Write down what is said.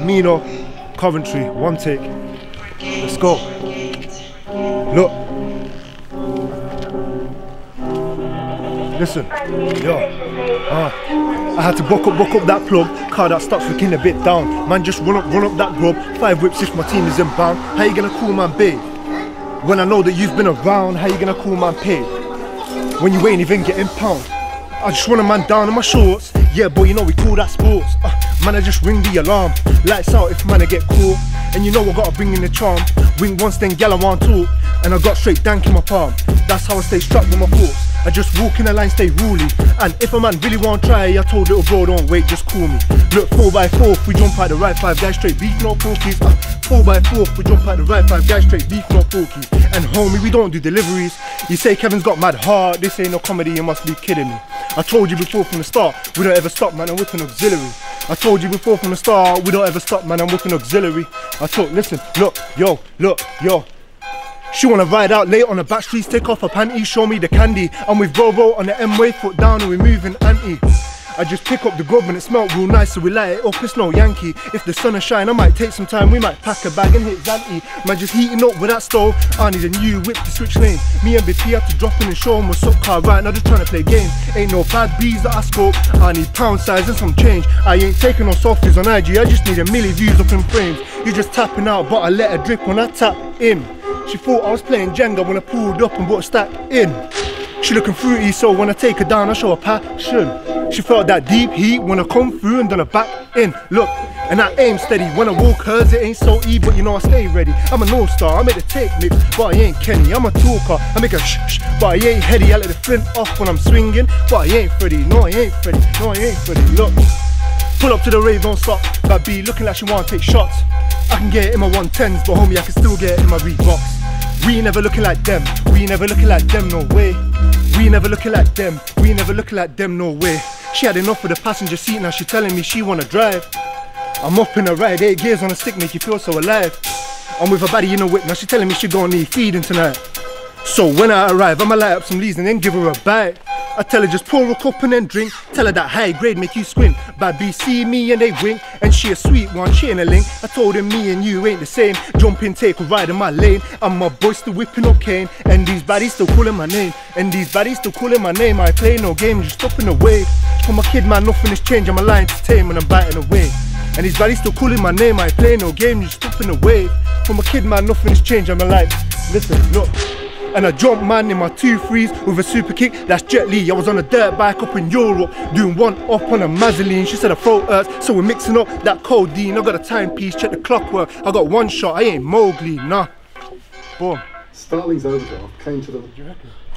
Mino, Coventry, one take. Let's go. Look. Listen, yo. I had to buck up that plug, car that starts looking a bit down. Man, just run up that grub. 5 whips if my team is inbound. How you gonna call man babe? When I know that you've been around, how you gonna call man paid? When you ain't even getting pound. I just want a man down in my shorts. Yeah, boy, you know we call that sports. Man, I just ring the alarm. Lights out if man I get caught. And you know I gotta bring in the charm. Wing once, then gal I want talk. And I got straight dank in my palm. That's how I stay strapped with my thoughts. I just walk in the line, stay ruly. And if a man really want to try, I told little bro, don't wait, just call me. Look, 4x4, we jump out the right 5 guys straight, beef no porkies. 4x4, we jump out the right 5 guys straight, beef no porkies. And homie, we don't do deliveries. You say Kevin's got mad heart, this ain't no comedy, you must be kidding me. I told you before from the start, we don't ever stop, man, I'm whipping auxiliary. I told you before from the start, we don't ever stop, man, I'm whipping auxiliary. I told, listen, look, yo. She wanna ride out late on the back streets, take off her panties, show me the candy. I'm with Bobo on the M-way, foot down and we're moving anti. I just pick up the grub and it smelt real nice, so we light it up, it's no Yankee. If the sun is shine, I might take some time, we might pack a bag and hit Zanti. Man, just heating up with that stove, I need a new whip to switch lanes. Me and BP have to drop in and show them what's up, car right now just trying to play games. Ain't no bad bees that I scope, I need pound size and some change. I ain't taking no softies on IG, I just need a million views up in frames. You just tapping out, but I let her drip when I tap in. She thought I was playing Jenga when I pulled up and brought a stack in. She looking fruity, so when I take her down, I show her passion. She felt that deep heat when I come through and then I back in. Look, and I aim steady. When I walk hers, it ain't so easy, but you know I stay ready. I'm a no-star, I make the take mix, but I ain't Kenny. I'm a talker, I make a shh, but I ain't heady. I let the flint off when I'm swinging, but I ain't Freddy. No, I ain't Freddy. No, I ain't Freddy. Look, pull up to the rave, don't stop. That B looking like she wanna take shots. I can get it in my 110s, but homie, I can still get it in my Reeboks. We ain't never looking like them, we ain't never looking like them, no way. We ain't never looking like them, we ain't never looking like them, no way. She had enough with the passenger seat, now she telling me she wanna drive. I'm up in a ride, 8 gears on a stick make you feel so alive. I'm with a baddie in a whip, now she telling me she gonna need feeding tonight. So when I arrive, I'ma light up some leaves and then give her a bite. I tell her just pour a cup and then drink. Tell her that high grade make you squint. Bad B see me and they wink. And she a sweet one, she ain't a link. I told him me and you ain't the same. Jump in, take a ride in my lane. And my boy still whipping up cane. And these baddies still calling my name. And these baddies still calling my name. I play no game, just up in the way. For my kid man, nothing is changed. I'm a lion to tame and I'm biting away. And these baddies still calling my name. I play no game, just up in the way. For my kid man, nothing is changed. I'm a lion. Listen, look. And I jumped man in my 2-3s with a super kick, that's Jet Li. I was on a dirt bike up in Europe, doing one up on a Mazzoline. She said her throat hurts, so we're mixing up that codeine. I got a timepiece, check the clockwork. I got one shot, I ain't Mowgli, nah. Boom. Starling's overdraft came to the...